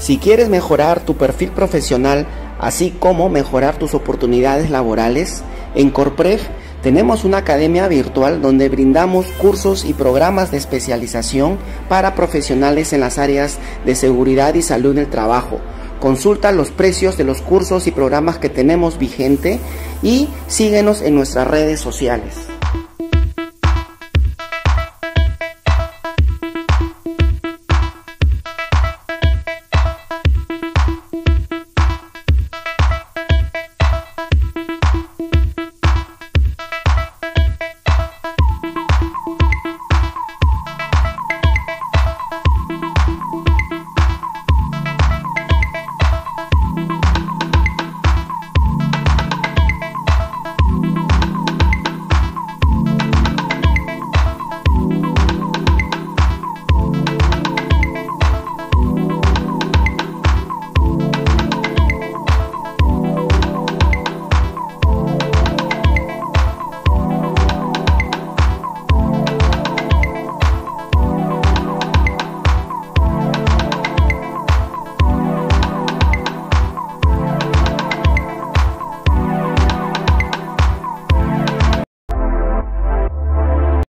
Si quieres mejorar tu perfil profesional, así como mejorar tus oportunidades laborales, en Corprev tenemos una academia virtual donde brindamos cursos y programas de especialización para profesionales en las áreas de seguridad y salud del trabajo. Consulta los precios de los cursos y programas que tenemos vigente y síguenos en nuestras redes sociales.